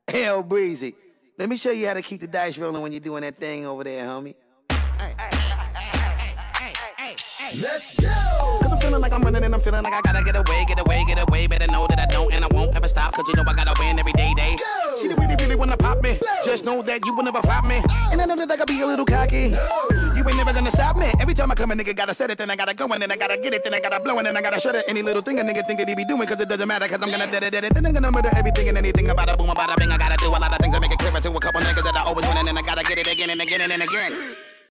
Hell, Breezy. Let me show you how to keep the dice rolling when you're doing that thing over there, homie. Let's go! Cause I'm feeling like I'm running and I'm feeling like I gotta get away. Better know that I don't and I won't ever stop. Cause you know I gotta win every day. Go! See, they really wanna pop me. Go! Just know that you will never flop me. And I know that I gotta be a little cocky. You ain't never gonna stop me. Every time I come, a nigga gotta set it, then I gotta go, and then I gotta get it, then I gotta blow, and then I gotta shut it. Any little thing a nigga think that he be doing, cause it doesn't matter, cause I'm gonna dead it. Then I'm gonna murder everything and anything about a boom, about a bing. I gotta do a lot of things to make it clear to a couple niggas that I always win, and then I gotta get it again and again and again.